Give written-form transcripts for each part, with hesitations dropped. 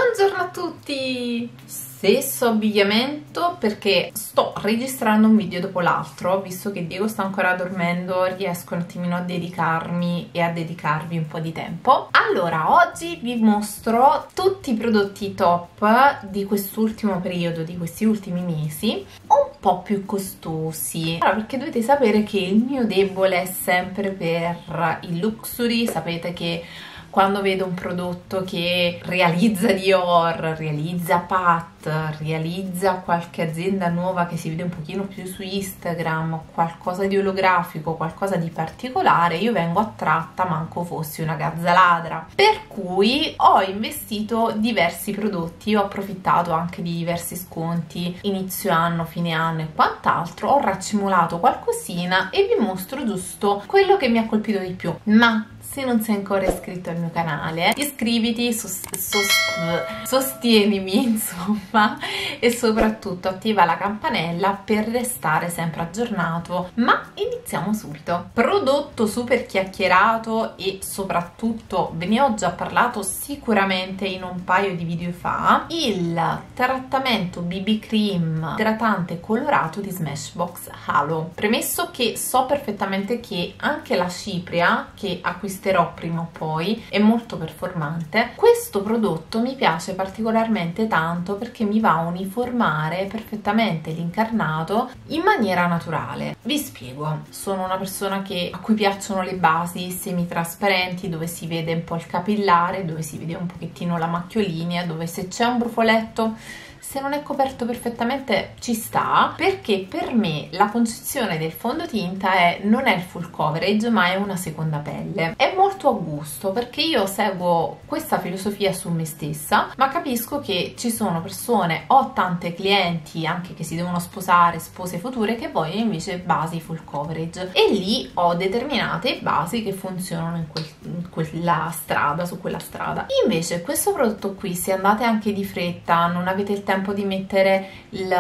Buongiorno a tutti! Stesso abbigliamento perché sto registrando un video dopo l'altro, visto che Diego sta ancora dormendo, riesco un attimino a dedicarmi e a dedicarvi un po' di tempo. Allora, oggi vi mostro tutti i prodotti top di quest'ultimo periodo, di questi ultimi mesi, un po' più costosi. Allora, perché dovete sapere che il mio debole è sempre per il luxury. Sapete che quando vedo un prodotto che realizza Dior, realizza Pat, realizza qualche azienda nuova che si vede un pochino più su Instagram, qualcosa di olografico, qualcosa di particolare, io vengo attratta manco fossi una gazza ladra. Per cui ho investito diversi prodotti, ho approfittato anche di diversi sconti inizio anno, fine anno e quant'altro, ho raccimolato qualcosina e vi mostro giusto quello che mi ha colpito di più. Ma se non sei ancora iscritto al mio canale, iscriviti, sostienimi insomma, e soprattutto attiva la campanella per restare sempre aggiornato. Ma iniziamo subito. Prodotto super chiacchierato e soprattutto ve ne ho già parlato sicuramente in un paio di video fa, il trattamento BB Cream idratante colorato di Smashbox Halo. Premesso che so perfettamente che anche la cipria, che acquisterò prima o poi, è molto performante, questo prodotto mi piace particolarmente tanto perché mi va a uniformare perfettamente l'incarnato in maniera naturale. Vi spiego: sono una persona a cui piacciono le basi semi-trasparenti, dove si vede un po' il capillare, dove si vede un pochettino la macchiolinea, dove se c'è un brufoletto, se non è coperto perfettamente ci sta, perché per me la concezione del fondotinta non è il full coverage ma è una seconda pelle. È molto a gusto perché io seguo questa filosofia su me stessa, ma capisco che ci sono persone, ho tante clienti anche che si devono sposare, spose future, che vogliono invece basi full coverage, e lì ho determinate basi che funzionano in quella strada, su quella strada. Invece questo prodotto qui, se andate anche di fretta, non avete il tempo di mettere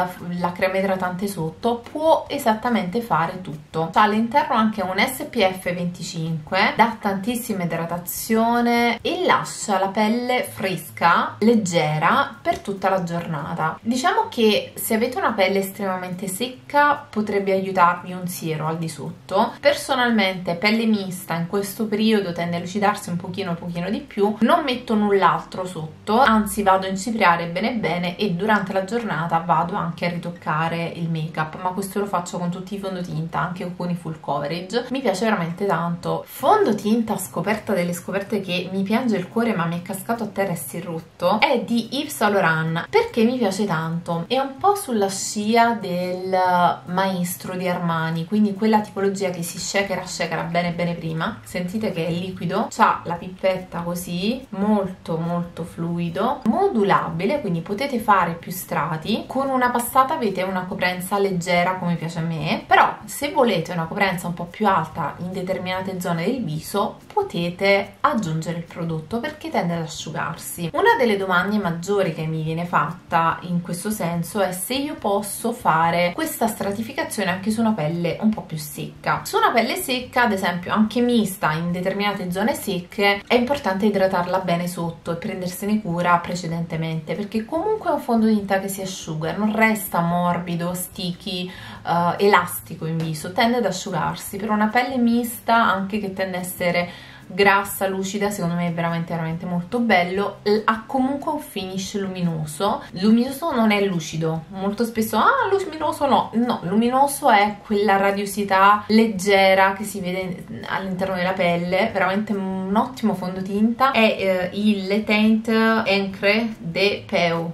la crema idratante sotto, può esattamente fare tutto. C'ha all'interno anche un SPF 25, dà tantissima idratazione e lascia la pelle fresca, leggera per tutta la giornata. Diciamo che se avete una pelle estremamente secca potrebbe aiutarvi un siero al di sotto. Personalmente pelle mista in questo periodo tende a lucidarsi un pochino di più, non metto null'altro sotto, anzi vado a incipriare bene bene e durante la giornata vado anche a ritoccare il make up, ma questo lo faccio con tutti i fondotinta, anche con i full coverage. Mi piace veramente tanto. Fondotinta scoperta delle scoperte che mi piange il cuore ma mi è cascato a terra e si è rotto, è di Yves Saint Laurent. Perché mi piace tanto? È un po' sulla scia del maestro di Armani, quindi quella tipologia che si shakera bene prima. Sentite che è liquido, c'ha la pippetta così, molto fluido, modulabile, quindi potete fare più strati. Con una passata avete una coprenza leggera come piace a me, però se volete una coprenza un po' più alta in determinate zone del viso potete aggiungere il prodotto perché tende ad asciugarsi. Una delle domande maggiori che mi viene fatta in questo senso è se io posso fare questa stratificazione anche su una pelle un po' più secca. Su una pelle secca, ad esempio anche mista in determinate zone secche, è importante idratarla bene sotto e prendersene cura precedentemente, perché comunque è un fondotinta che si asciuga, non resta morbido, sticky, elastico in viso, tende ad asciugarsi. Per una pelle mista, anche che tende a essere grassa, lucida, secondo me è veramente molto bello. Ha comunque un finish luminoso non è lucido, molto spesso luminoso no, luminoso è quella radiosità leggera che si vede all'interno della pelle. Veramente un ottimo fondotinta. È il Le Teint Encre de Peu.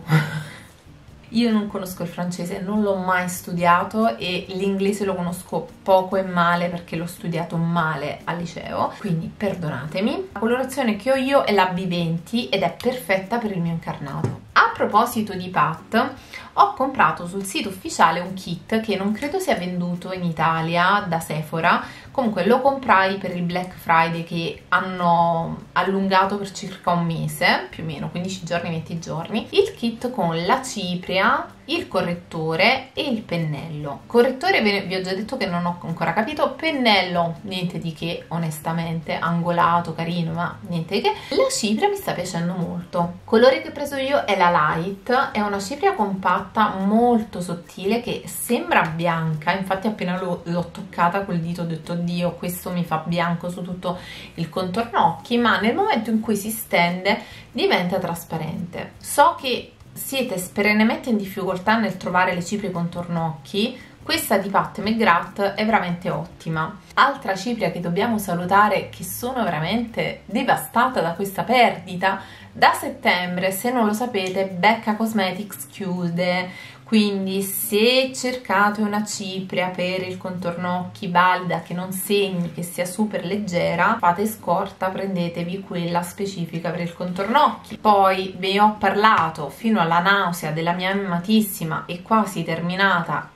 Io non conosco il francese, non l'ho mai studiato, e l'inglese lo conosco poco e male perché l'ho studiato male al liceo, quindi perdonatemi. La colorazione che ho io è la B20 ed è perfetta per il mio incarnato. A proposito di Pat, ho comprato sul sito ufficiale un kit che non credo sia venduto in Italia da Sephora. Comunque lo comprai per il Black Friday che hanno allungato per circa un mese, più o meno 15 giorni, 20 giorni, il kit con la cipria, il correttore e il pennello. Correttore vi ho già detto che non ho ancora capito, pennello niente di che, onestamente, angolato, carino, ma niente di che. La cipria mi sta piacendo molto. Il colore che ho preso io è la Light, è una cipria compatta molto sottile che sembra bianca, infatti appena l'ho toccata col dito ho detto oddio, questo mi fa bianco su tutto il contorno occhi, ma nel momento in cui si stende diventa trasparente. So che siete perennemente in difficoltà nel trovare le ciprie contorno occhi, questa di Pat McGrath è veramente ottima. Altra cipria che dobbiamo salutare, che sono veramente devastata da questa perdita. Da settembre, se non lo sapete, Becca Cosmetics chiude, quindi se cercate una cipria per il contorno occhi valida, che non segni, che sia super leggera, fate scorta, prendetevi quella specifica per il contorno occhi. Poi vi ho parlato fino alla nausea della mia amatissima e quasi terminata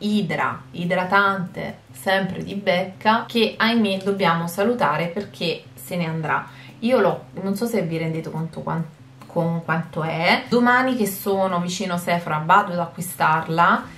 idratante sempre di Becca, che ahimè dobbiamo salutare perché se ne andrà. Io non so se vi rendete conto quanto è. Domani che sono vicino Sephora vado ad acquistarla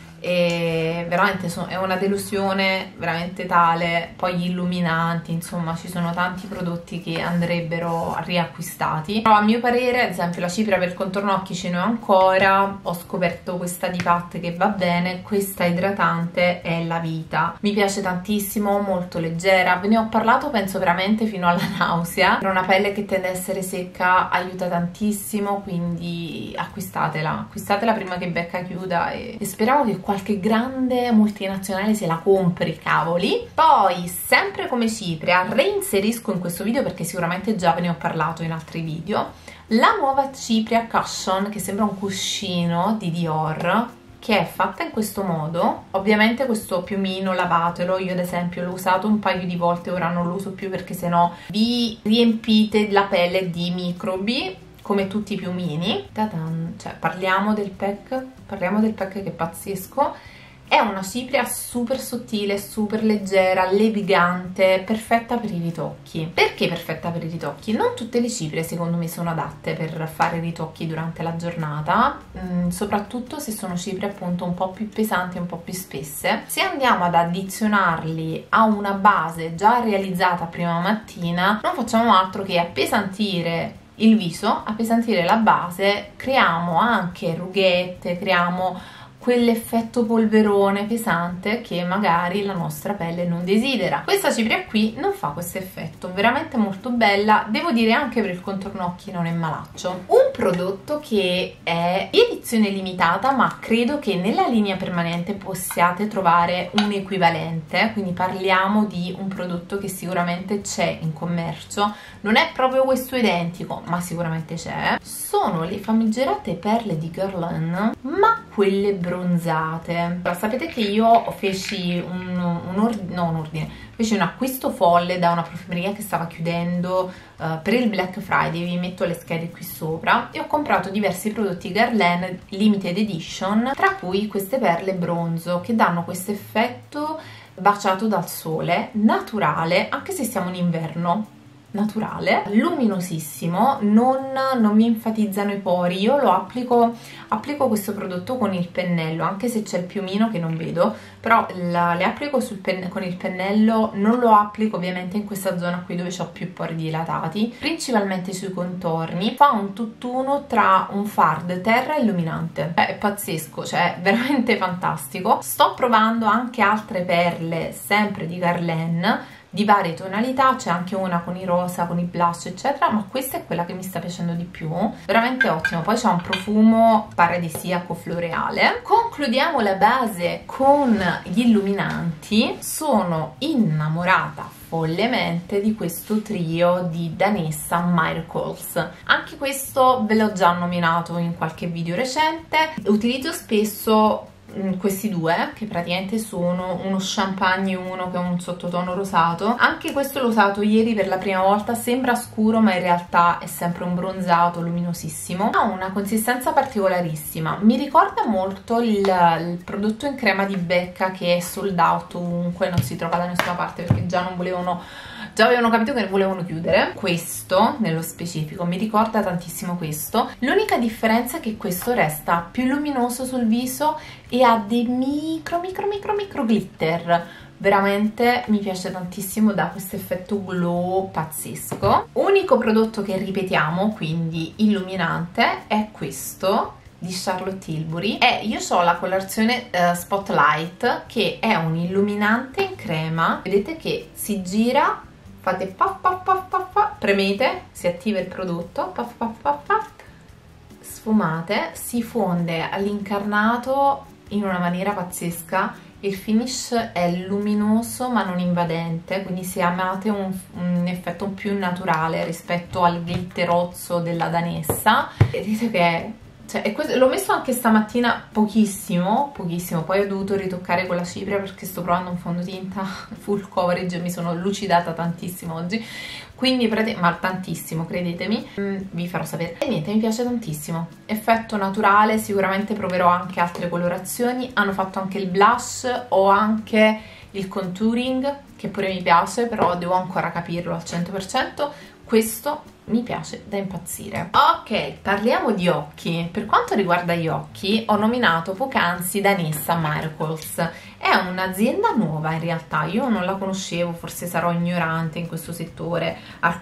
e veramente è una delusione veramente tale. Poi gli illuminanti, insomma ci sono tanti prodotti che andrebbero riacquistati, però a mio parere, ad esempio la cipria per il contorno occhi ce n'è ancora. Ho scoperto questa di Pat che va bene, questa idratante è la vita, mi piace tantissimo, molto leggera, ve ne ho parlato penso veramente fino alla nausea. Per una pelle che tende a essere secca aiuta tantissimo, quindi acquistatela prima che Becca chiuda e speriamo che qualche grande multinazionale se la compri, cavoli. Poi sempre come cipria reinserisco in questo video, perché sicuramente già ve ne ho parlato in altri video, la nuova cipria Cushion, che sembra un cuscino di Dior, che è fatta in questo modo. Ovviamente questo piumino lavatelo, io ad esempio l'ho usato un paio di volte, ora non lo uso più perché sennò vi riempite la pelle di microbi come tutti i piumini. Cioè parliamo del pack che è pazzesco. È una cipria super sottile, super leggera, levigante, perfetta per i ritocchi. Perché perfetta per i ritocchi? Non tutte le ciprie secondo me sono adatte per fare ritocchi durante la giornata, soprattutto se sono ciprie appunto un po' più pesanti, un po' più spesse. Se andiamo ad addizionarli a una base già realizzata prima mattina, non facciamo altro che appesantire il viso, appesantire la base, creiamo anche rughette, creiamo quell'effetto polverone pesante che magari la nostra pelle non desidera. Questa cipria qui non fa questo effetto, veramente molto bella, devo dire anche per il contorno occhi non è malaccio. Un prodotto che è di edizione limitata, ma credo che nella linea permanente possiate trovare un equivalente, quindi parliamo di un prodotto che sicuramente c'è in commercio, non è proprio questo identico, ma sicuramente c'è. Sono le famigerate perle di Guerlain, ma quelle bronzate. Allora, sapete che io feci feci un acquisto folle da una profumeria che stava chiudendo per il Black Friday, vi metto le schede qui sopra, e ho comprato diversi prodotti Guerlain limited edition, tra cui queste perle bronzo che danno questo effetto baciato dal sole, naturale, anche se siamo in inverno, naturale, luminosissimo, non mi enfatizzano i pori. Io lo applico questo prodotto con il pennello, anche se c'è il piumino che non vedo, però le applico con il pennello, non lo applico ovviamente in questa zona qui dove ho più pori dilatati, principalmente sui contorni. Fa un tutt'uno tra un fard terra e illuminante, è pazzesco, cioè veramente fantastico. Sto provando anche altre perle sempre di Guerlain di varie tonalità, c'è anche una con i rosa, con i blush eccetera, ma questa è quella che mi sta piacendo di più, veramente ottimo. Poi c'è un profumo paradisiaco floreale. Concludiamo la base con gli illuminanti. Sono innamorata follemente di questo trio di Danessa Miracles, anche questo ve l'ho già nominato in qualche video recente. Utilizzo spesso questi due, che praticamente sono uno champagne e uno che è un sottotono rosato. Anche questo l'ho usato ieri per la prima volta, sembra scuro ma in realtà è sempre un bronzato luminosissimo, ha una consistenza particolarissima, mi ricorda molto il prodotto in crema di Becca che è sold out ovunque, non si trova da nessuna parte perché già avevano capito che volevano chiudere. Questo nello specifico mi ricorda tantissimo questo, l'unica differenza è che questo resta più luminoso sul viso e ha dei micro glitter. Veramente mi piace tantissimo, dà questo effetto glow pazzesco. Unico prodotto che ripetiamo, quindi illuminante, è questo di Charlotte Tilbury, e io ho la colorazione Spotlight, che è un illuminante in crema. Vedete che si gira, fate puff puff puff puff puff, premete, si attiva il prodotto, puff puff puff puff, sfumate, si fonde all'incarnato in una maniera pazzesca. Il finish è luminoso ma non invadente, quindi se amate un effetto più naturale rispetto al glitterozzo della Danessa, vedete che l'ho messo anche stamattina pochissimo, poi ho dovuto ritoccare con la cipria perché sto provando un fondotinta full coverage e mi sono lucidata tantissimo oggi, quindi ma tantissimo, credetemi, vi farò sapere. E niente, mi piace tantissimo, effetto naturale, sicuramente proverò anche altre colorazioni. Hanno fatto anche il blush, ho anche il contouring che pure mi piace, però devo ancora capirlo al 100%. Questo mi piace da impazzire. Ok, parliamo di occhi. Per quanto riguarda gli occhi, ho nominato poc'anzi Danessa Miracle. È un'azienda nuova in realtà, io non la conoscevo, forse sarò ignorante in questo settore,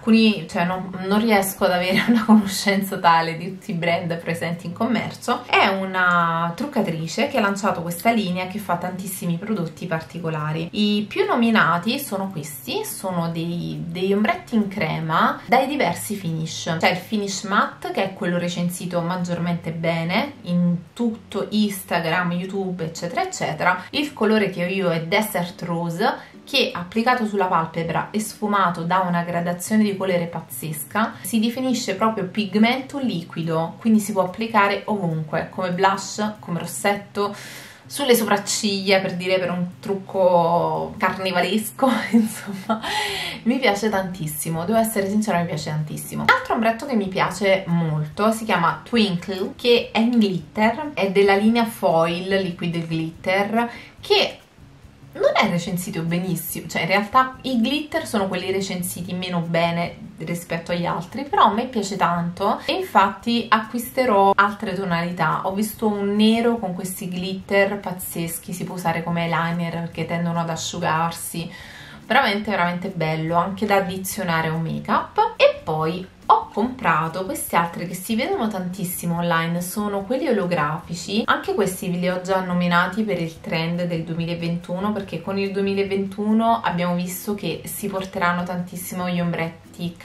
non riesco ad avere una conoscenza tale di tutti i brand presenti in commercio. È una truccatrice che ha lanciato questa linea che fa tantissimi prodotti particolari. I più nominati sono questi, sono degli ombretti in crema dai diversi finish. C'è il finish matte, che è quello recensito maggiormente bene in tutto Instagram, YouTube, eccetera eccetera. Il colore che ho io è Desert Rose, che applicato sulla palpebra e sfumato dà una gradazione di colore pazzesca. Si definisce proprio pigmento liquido, quindi si può applicare ovunque, come blush, come rossetto, sulle sopracciglia, per un trucco carnevalesco. Insomma, mi piace tantissimo, devo essere sincera, mi piace tantissimo. L'altro ombretto che mi piace molto si chiama Twinkle, che è in glitter, è della linea Foil Liquid Glitter, che non è recensito benissimo, cioè in realtà i glitter sono quelli recensiti meno bene rispetto agli altri, però a me piace tanto e infatti acquisterò altre tonalità. Ho visto un nero con questi glitter pazzeschi, si può usare come eyeliner perché tendono ad asciugarsi, veramente bello, anche da addizionare a un make up. E poi ho comprato questi altri che si vedono tantissimo online, sono quelli olografici. Anche questi vi li ho già nominati per il trend del 2021, perché con il 2021 abbiamo visto che si porteranno tantissimo gli ombretti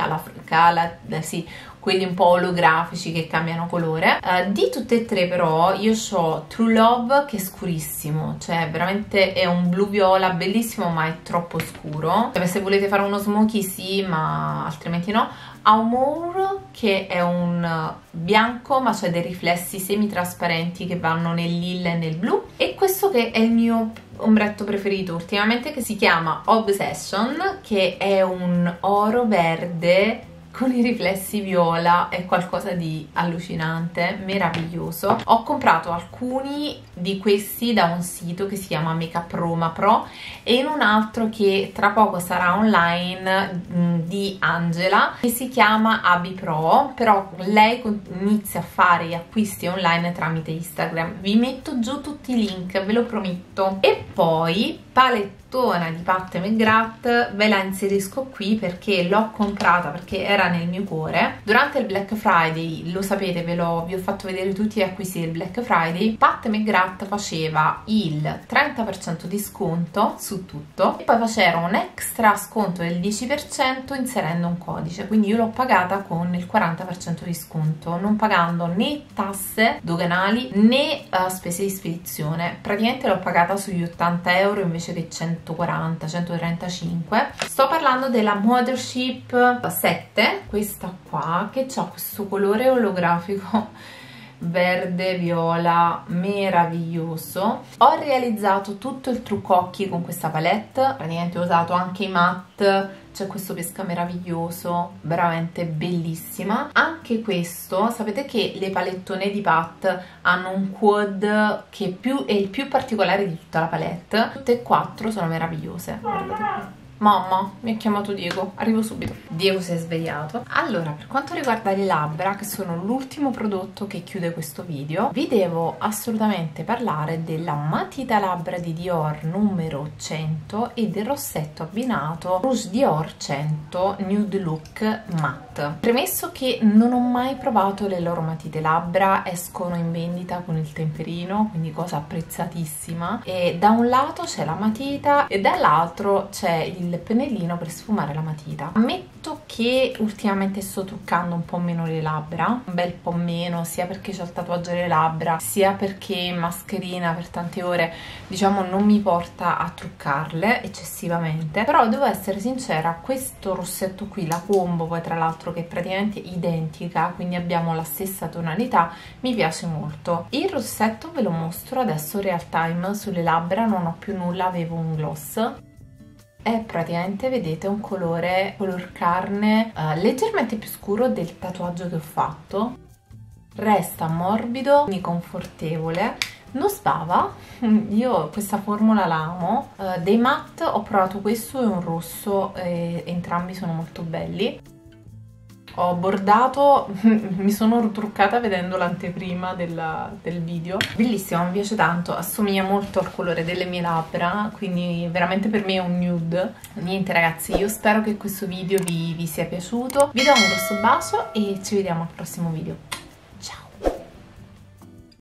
quelli un po' olografici che cambiano colore. Di tutte e tre però io ho True Love, che è scurissimo, cioè veramente è un blu viola bellissimo ma è troppo scuro, cioè, se volete fare uno smoky sì, ma altrimenti no. Amour, che è un bianco ma c'è dei riflessi semi-trasparenti che vanno nel lilla e nel blu, e questo che è il mio ombretto preferito ultimamente, che si chiama Obsession, che è un oro verde con i riflessi viola, è qualcosa di allucinante, meraviglioso. Ho comprato alcuni di questi da un sito che si chiama Makeup Roma Pro e in un altro che tra poco sarà online di Angela, che si chiama Abi Pro, però lei inizia a fare gli acquisti online tramite Instagram. Vi metto giù tutti i link, ve lo prometto. E poi palettona di Pat McGrath, ve la inserisco qui perché l'ho comprata, perché era nel mio cuore. Durante il Black Friday, lo sapete, vi ho fatto vedere tutti gli acquisti del Black Friday. Pat McGrath faceva il 30% di sconto su tutto e poi faceva un extra sconto del 10% inserendo un codice, quindi io l'ho pagata con il 40% di sconto, non pagando né tasse doganali né spese di spedizione. Praticamente l'ho pagata sugli 80 euro invece che 140, 135. Sto parlando della Mothership 7, questa qua, che ha questo colore olografico verde viola meraviglioso. Ho realizzato tutto il trucco occhi con questa palette, praticamente ho usato anche i matte. C'è questo pesca meraviglioso, veramente bellissima. Anche questo, sapete che le palettone di Pat hanno un quad che è il più particolare di tutta la palette. Tutte e quattro sono meravigliose, guardate qui. Mamma, mi ha chiamato Diego, arrivo subito. Diego si è svegliato. Allora, per quanto riguarda le labbra, che sono l'ultimo prodotto che chiude questo video, vi devo assolutamente parlare della matita labbra di Dior numero 100 e del rossetto abbinato Rouge Dior 100 Nude Look Matte. Premesso che non ho mai provato le loro matite labbra, escono in vendita con il temperino, quindi cosa apprezzatissima, e da un lato c'è la matita e dall'altro c'è il pennellino per sfumare la matita. Ammetto che ultimamente sto truccando un po' meno le labbra, un bel po' meno, sia perché c'ho il tatuaggio alle labbra, sia perché mascherina per tante ore, diciamo, non mi porta a truccarle eccessivamente. Però devo essere sincera, questo rossetto qui, la combo, poi tra l'altro che è praticamente identica, quindi abbiamo la stessa tonalità, mi piace molto. Il rossetto ve lo mostro adesso real time sulle labbra, non ho più nulla, avevo un gloss. È praticamente, vedete, un color carne leggermente più scuro del tatuaggio che ho fatto. Resta morbido, quindi confortevole, non sbava. Io questa formula la amo. Dei matte ho provato questo e un rosso, entrambi sono molto belli. Ho bordato, mi sono truccata vedendo l'anteprima del video. Bellissimo, mi piace tanto, assomiglia molto al colore delle mie labbra, quindi veramente per me è un nude. Niente ragazzi, io spero che questo video vi sia piaciuto. Vi do un grosso bacio e ci vediamo al prossimo video.